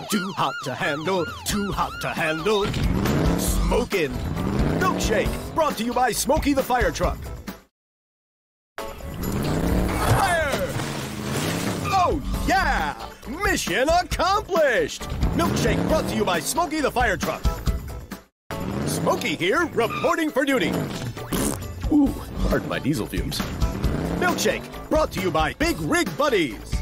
Too hot to handle, too hot to handle. Smokin'. Milkshake, brought to you by Smokey the Fire Truck. Fire! Oh, yeah! Mission accomplished! Milkshake, brought to you by Smokey the Fire Truck. Smokey here, reporting for duty. Ooh, pardon my diesel fumes. Milkshake, brought to you by Big Rig Buddies.